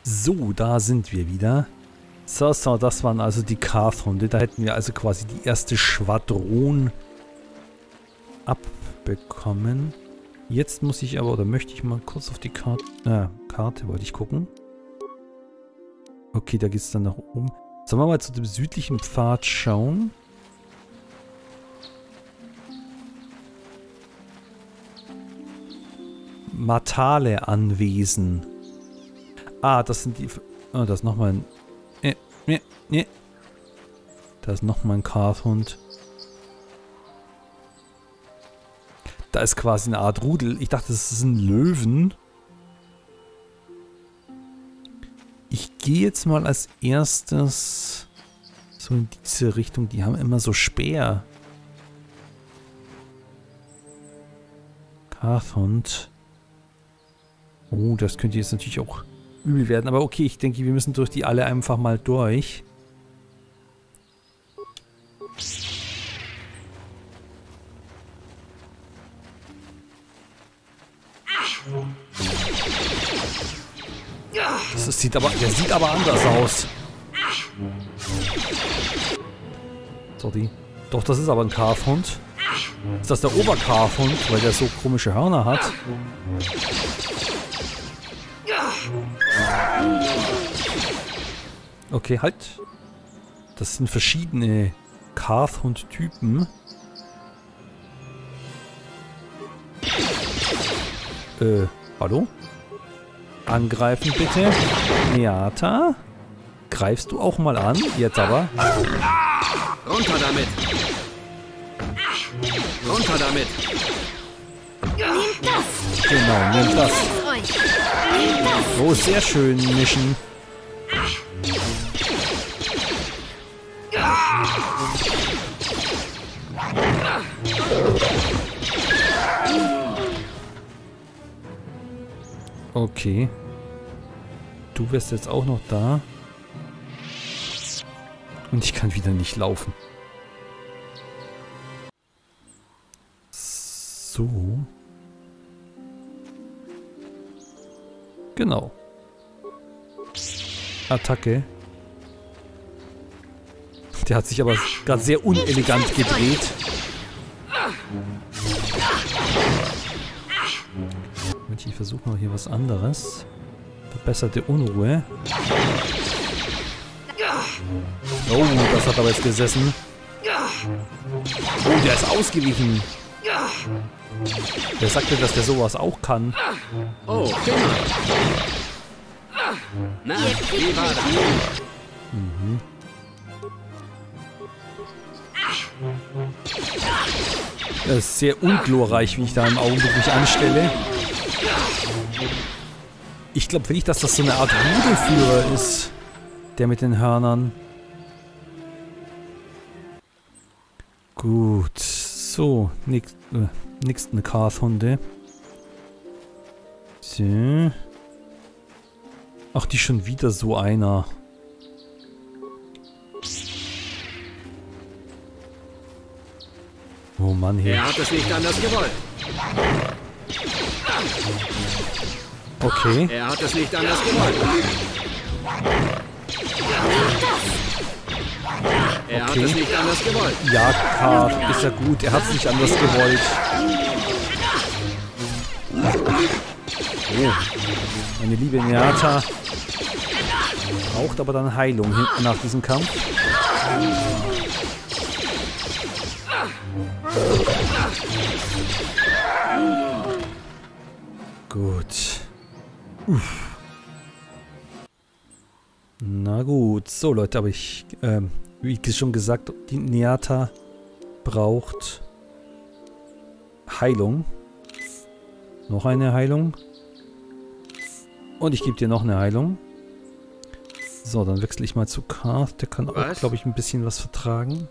So, da sind wir wieder. So, das waren also die Karth-Hunde. Da hätten wir also quasi die erste Schwadron abbekommen. Jetzt muss ich aber, oder möchte ich mal kurz auf die Karte wollte ich gucken. Okay, da geht es dann nach oben. Sollen wir mal zu dem südlichen Pfad schauen? Matale-Anwesen. Ah, das sind die... Oh, das ist nochmal ein... Da ist nochmal ein Karth-Hund. Da ist quasi eine Art Rudel. Ich dachte, das ist ein Löwen. Ich gehe jetzt mal als erstes so in diese Richtung. Die haben immer so Speer. Karth-Hund. Oh, das könnte jetzt natürlich auch übel werden. Aber okay, ich denke, wir müssen durch die alle einfach mal durch. Der sieht aber anders aus. Sorry. Doch, das ist aber ein Karth-Hund. Ist das der Oberkarth-Hund, weil der so komische Hörner hat? Okay, halt. Das sind verschiedene Karth-Hund-Typen. Hallo? Angreifen bitte. Neata? Greifst du auch mal an? Jetzt aber. Runter damit! Runter damit! Nehmt das! Genau, nimm das. Nehmt das! Oh, sehr schön mischen. Okay. Du wärst jetzt auch noch da. Und ich kann wieder nicht laufen. So. Genau. Attacke. Der hat sich aber gerade sehr unelegant gedreht. Ich versuche mal hier was anderes. Verbesserte Unruhe. Oh, das hat aber jetzt gesessen. Oh, der ist ausgewichen. Wer sagte, dass der sowas auch kann? Oh, genau. Na, wie war das? Mhm. Das ist sehr unglorreich, wie ich da im Augenblick mich anstelle. Ich glaube wirklich, dass das so eine Art Rudelführer ist. Der mit den Hörnern. Gut. So. Nächsten Karth-Hunde. So. Ach, die schon wieder so einer. Oh Mann, hey. Er hat es nicht anders gewollt. Okay. Er hat es nicht anders gewollt. Er hat es nicht anders gewollt. Ja, Karth, ist ja gut. Er hat es nicht anders gewollt. Oh. Meine liebe Neata braucht aber dann Heilung nach diesem Kampf. Gut. Uff. Na gut. So Leute, aber ich, wie schon gesagt, die Neata braucht Heilung. Noch eine Heilung. Und ich gebe dir noch eine Heilung. So, dann wechsle ich mal zu Karth. Der kann auch, glaube ich, ein bisschen was vertragen.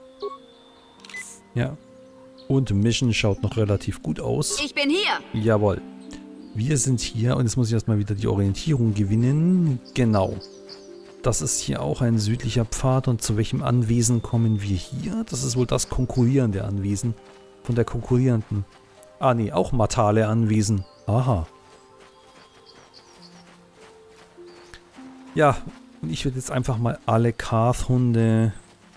Ja. Und Mission schaut noch relativ gut aus. Ich bin hier! Jawohl. Wir sind hier und jetzt muss ich erstmal wieder die Orientierung gewinnen. Genau. Das ist hier auch ein südlicher Pfad. Und zu welchem Anwesen kommen wir hier? Das ist wohl das konkurrierende Anwesen von der konkurrierenden. Ah nee, auch Matale Anwesen. Aha. Ja, und ich werde jetzt einfach mal alle Karth-Hunde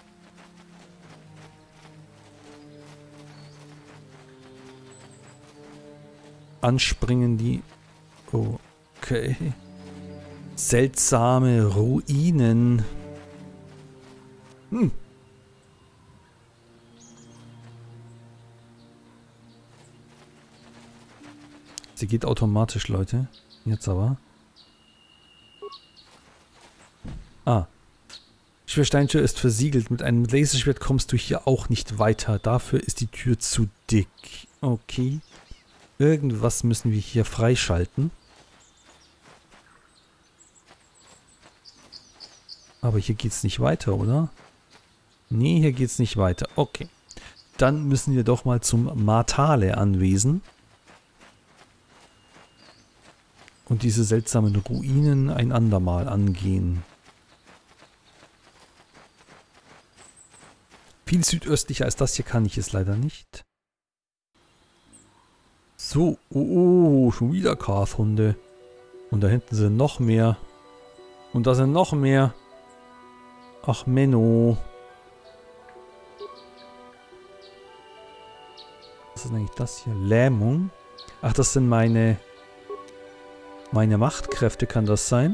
anspringen, die... Okay. Seltsame Ruinen. Sie geht automatisch, Leute. Jetzt aber. Schwersteinstür ist versiegelt. Mit einem Laserschwert kommst du hier auch nicht weiter. Dafür ist die Tür zu dick. Okay. Irgendwas müssen wir hier freischalten. Aber hier geht's nicht weiter, oder? Nee, hier geht's nicht weiter. Okay. Dann müssen wir doch mal zum Martale-Anwesen. Und diese seltsamen Ruinen ein andermal angehen. Viel südöstlicher als das hier kann ich es leider nicht. So, schon wieder Karth-Hunde. Und da hinten sind noch mehr. Und da sind noch mehr. Ach, Menno. Was ist eigentlich das hier? Lähmung? Ach, das sind meine Machtkräfte, kann das sein?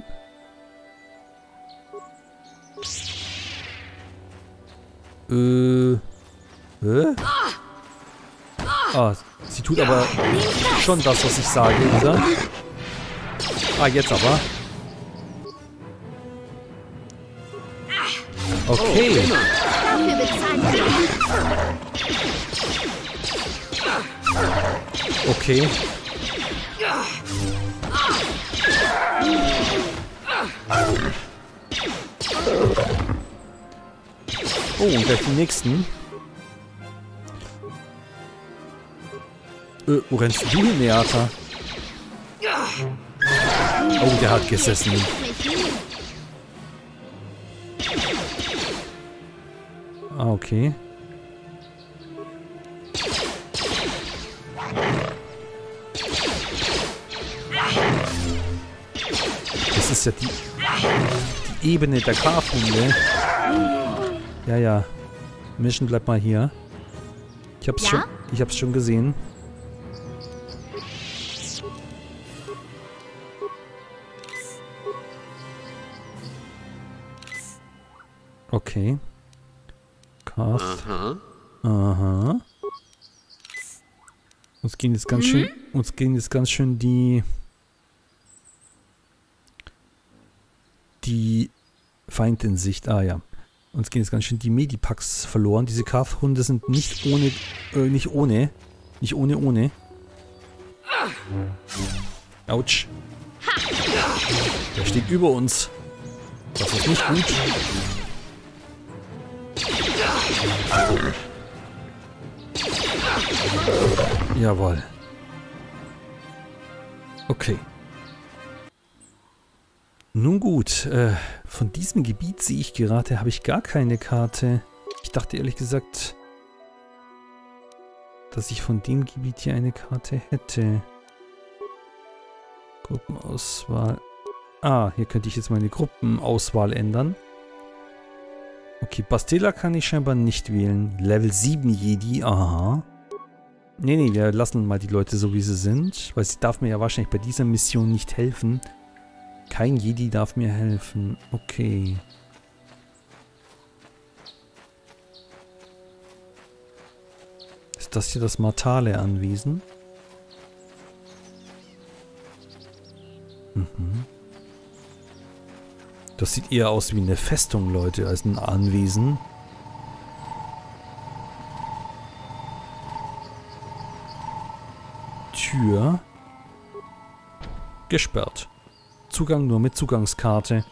Sie tut aber schon das, was ich sage, oder? Jetzt aber. Okay. Dafür bezahlen wir. Okay. Und gleich die nächsten. Wo rennst du hin, Neata? Oh, der hat gesessen. Okay. Das ist ja die Ebene der Karthunde. Ja. Mission, bleib mal hier. Ich hab's schon gesehen. Okay. Karth. Aha. Uns gehen jetzt ganz schön die Feind in Sicht. Ja. Uns gehen jetzt ganz schön die Medipacks verloren. Diese Karth-Hunde sind nicht ohne. Autsch. Der steht über uns. Das ist nicht gut. Jawohl. Okay. Nun gut, von diesem Gebiet sehe ich gerade, habe ich gar keine Karte. Ich dachte ehrlich gesagt, dass ich von dem Gebiet hier eine Karte hätte. Gruppenauswahl. Hier könnte ich jetzt meine Gruppenauswahl ändern. Okay, Bastila kann ich scheinbar nicht wählen. Level 7 Jedi, aha. Nee, wir lassen mal die Leute so, wie sie sind. Weil sie darf mir ja wahrscheinlich bei dieser Mission nicht helfen. Kein Jedi darf mir helfen. Okay. Ist das hier das Martale-Anwesen? Das sieht eher aus wie eine Festung, Leute, als ein Anwesen. Tür. Gesperrt. Zugang nur mit Zugangskarte.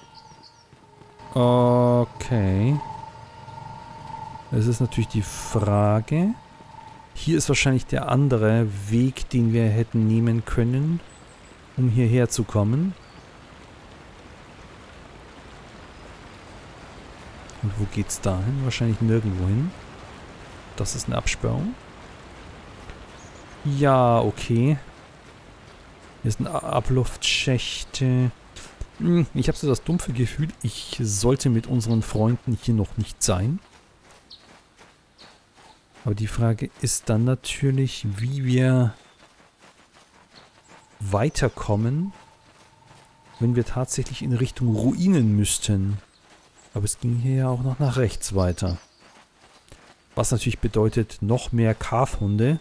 Okay. Das ist natürlich die Frage. Hier ist wahrscheinlich der andere Weg, den wir hätten nehmen können, um hierher zu kommen. Und wo geht's da hin? Wahrscheinlich nirgendwo hin. Das ist eine Absperrung. Ja, okay. Hier sind Abluftschächte. Ich habe so das dumpfe Gefühl, ich sollte mit unseren Freunden hier noch nicht sein. Aber die Frage ist dann natürlich, wie wir weiterkommen, wenn wir tatsächlich in Richtung Ruinen müssten. Aber es ging hier ja auch noch nach rechts weiter. Was natürlich bedeutet, noch mehr Kafhunde.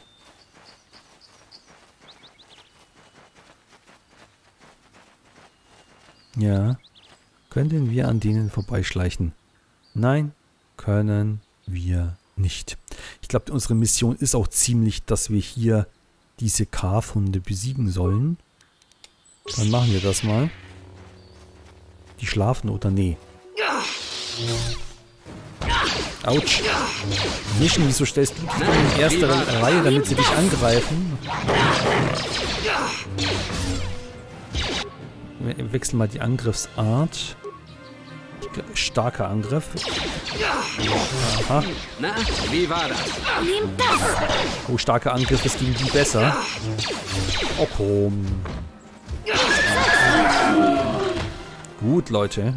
Ja. Können wir an denen vorbeischleichen? Nein, können wir nicht. Ich glaube, unsere Mission ist auch ziemlich, dass wir hier diese Kafhunde besiegen sollen. Dann machen wir das mal. Die schlafen oder nee? Autsch. Mission, wieso stellst du dich denn in erster Reihe, damit sie dich angreifen? Wir wechseln mal die Angriffsart. Starker Angriff. Aha. Na, wie war das? Nimm das! Oh, starker Angriff ist gegen die besser. Oh, komm. Gut, Leute.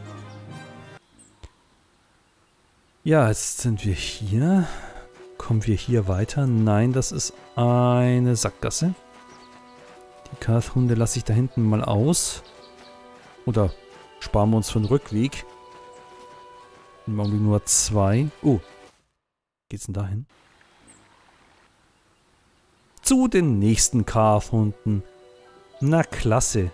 Ja, jetzt sind wir hier. Kommen wir hier weiter? Nein, das ist eine Sackgasse. Die Kafhunde lasse ich da hinten mal aus. Oder sparen wir uns für den Rückweg. Dann machen wir nur 2. Oh. Geht's denn dahin? Zu den nächsten Kafhunden. Na klasse.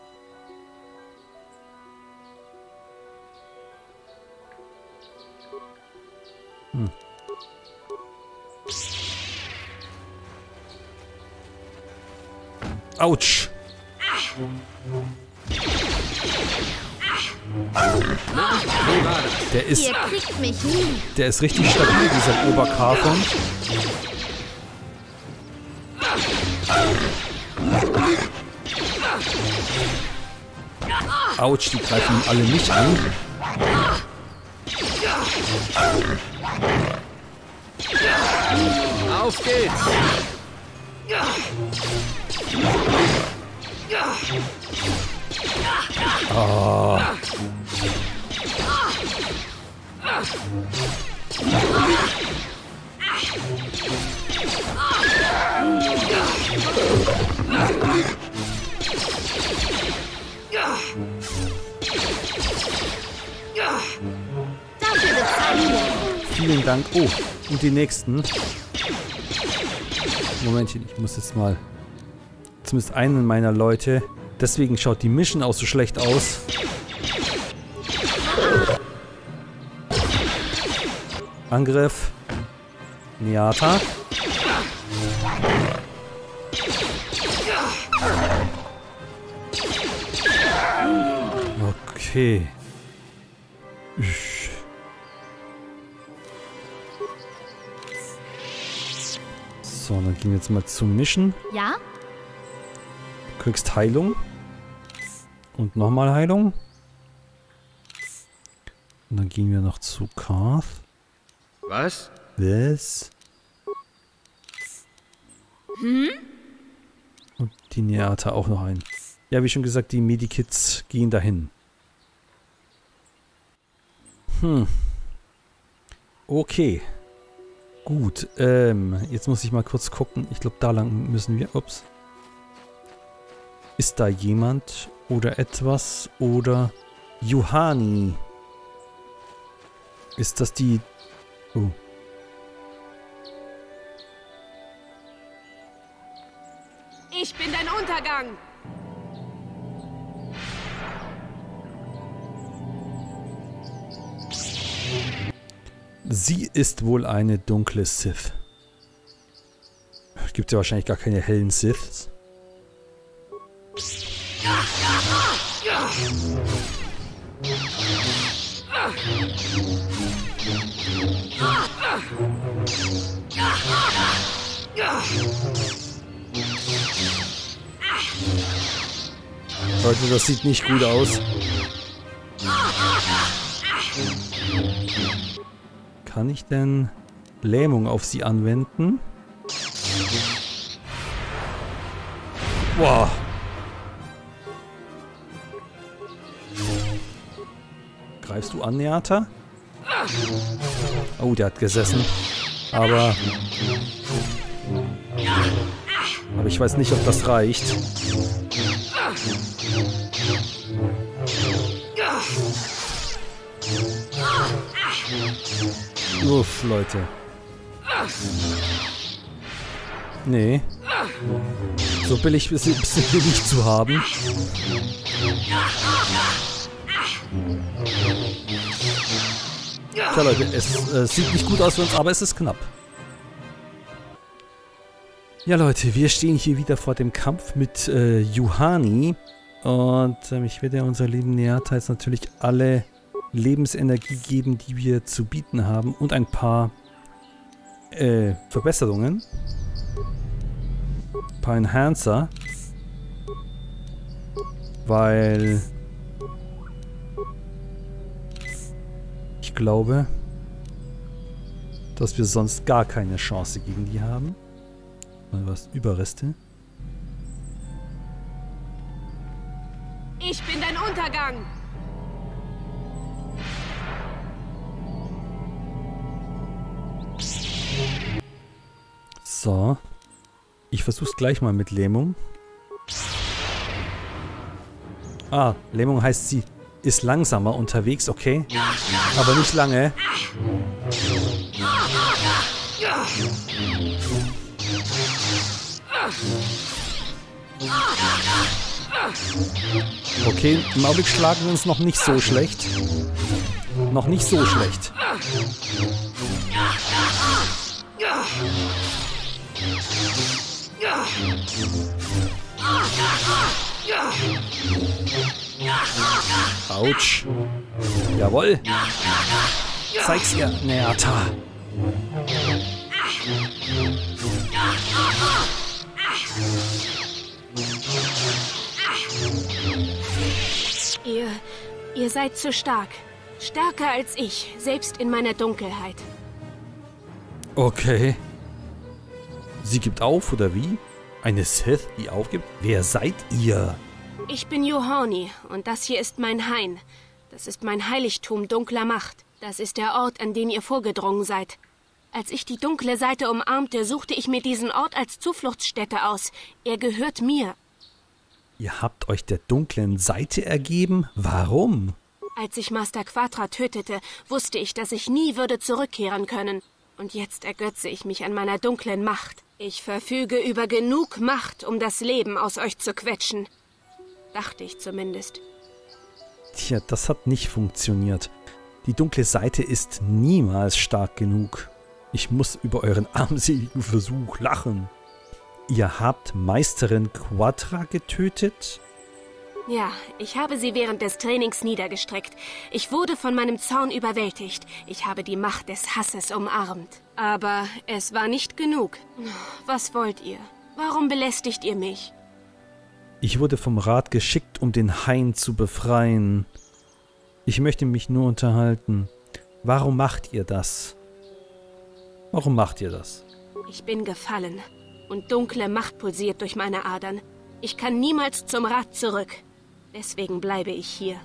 Autsch. Der ist, Ihr kriegt mich nie. der ist richtig stabil, dieser Oberkafhund. Autsch, die greifen alle mich an. Auf geht's! Oh. Dafür bezahlen wir. Vielen Dank. Oh, und die nächsten. Momentchen, ich muss jetzt mal zumindest einen meiner Leute. Deswegen schaut die Mission auch so schlecht aus. Angriff. Neata. Okay. So, dann gehen wir jetzt mal zum Mission. Ja? Du kriegst Heilung. Und nochmal Heilung. Und dann gehen wir noch zu Karth. Was? Was? Und die Neata auch noch ein. Ja, wie schon gesagt, die Medikits gehen dahin. Okay. Gut, jetzt muss ich mal kurz gucken. Ich glaube, da lang müssen wir. Ups. Ist da jemand oder etwas? Oder Juhani? Ist das die... Oh. Ich bin dein Untergang! Sie ist wohl eine dunkle Sith. Gibt ja wahrscheinlich gar keine hellen Siths. Leute, das sieht nicht gut aus. Kann ich denn Lähmung auf sie anwenden? Boah. Greifst du an, Neata? Oh, der hat gesessen. Aber ich weiß nicht, ob das reicht. Uff, Leute. Nee. So billig sind wir nicht zu haben. Tja, Leute, es sieht nicht gut aus für uns, aber es ist knapp. Ja, Leute, wir stehen hier wieder vor dem Kampf mit Juhani. Und ich werde unserer lieben Neata jetzt natürlich alle Lebensenergie geben, die wir zu bieten haben. Und ein paar Verbesserungen. Ein paar Enhancer. Weil ich glaube, dass wir sonst gar keine Chance gegen die haben. Mal was Überreste. Ich bin dein Untergang. So. Ich versuch's gleich mal mit Lähmung. Ah, Lähmung heißt, sie ist langsamer unterwegs, okay. Aber nicht lange. Okay, im Augenblick schlagen wir uns noch nicht so schlecht. Noch nicht so schlecht. Autsch. Jawohl. Zeig's ihr, Neata. Ihr seid zu stark. Stärker als ich, selbst in meiner Dunkelheit. Okay. Sie gibt auf, oder wie? Eine Sith, die aufgibt? Wer seid ihr? Ich bin Juhani und das hier ist mein Hain. Das ist mein Heiligtum dunkler Macht. Das ist der Ort, an den ihr vorgedrungen seid. Als ich die dunkle Seite umarmte, suchte ich mir diesen Ort als Zufluchtsstätte aus. Er gehört mir. Ihr habt euch der dunklen Seite ergeben? Warum? Als ich Master Quatra tötete, wusste ich, dass ich nie würde zurückkehren können. Und jetzt ergötze ich mich an meiner dunklen Macht. Ich verfüge über genug Macht, um das Leben aus euch zu quetschen. Dachte ich zumindest. Tja, das hat nicht funktioniert. Die dunkle Seite ist niemals stark genug. Ich muss über euren armseligen Versuch lachen. Ihr habt Meisterin Quatra getötet? Ja, ich habe sie während des Trainings niedergestreckt. Ich wurde von meinem Zorn überwältigt. Ich habe die Macht des Hasses umarmt. Aber es war nicht genug. Was wollt ihr? Warum belästigt ihr mich? Ich wurde vom Rat geschickt, um den Hain zu befreien. Ich möchte mich nur unterhalten. Warum macht ihr das? Warum macht ihr das? Ich bin gefallen. Und dunkle Macht pulsiert durch meine Adern. Ich kann niemals zum Rat zurück. Deswegen bleibe ich hier.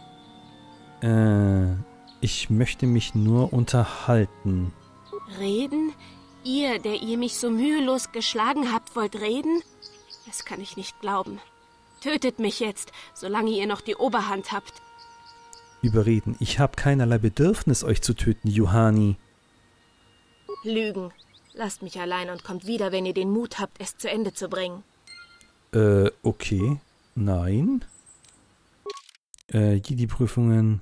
Ich möchte mich nur unterhalten. Reden? Ihr, der ihr mich so mühelos geschlagen habt, wollt reden? Das kann ich nicht glauben. Tötet mich jetzt, solange ihr noch die Oberhand habt. Überreden. Ich habe keinerlei Bedürfnis, euch zu töten, Juhani. Lügen. Lasst mich allein und kommt wieder, wenn ihr den Mut habt, es zu Ende zu bringen. Okay. Nein. Jedi-Prüfungen.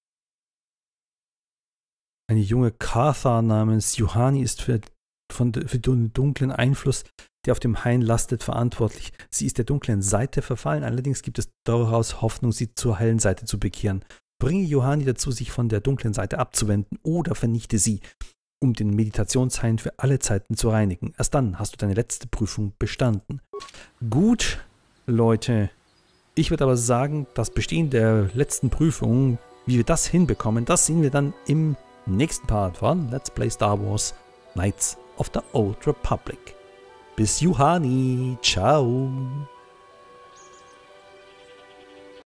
Eine junge Katha namens Juhani ist für den dunklen Einfluss, der auf dem Hain lastet, verantwortlich. Sie ist der dunklen Seite verfallen, allerdings gibt es daraus Hoffnung, sie zur hellen Seite zu bekehren. Bringe Juhani dazu, sich von der dunklen Seite abzuwenden oder vernichte sie, um den Meditationshain für alle Zeiten zu reinigen. Erst dann hast du deine letzte Prüfung bestanden. Gut, Leute. Ich würde aber sagen, das Bestehen der letzten Prüfung, wie wir das hinbekommen, das sehen wir dann im nächsten Part von Let's Play Star Wars Knights of the Old Republic. Bis Juhani. Ciao.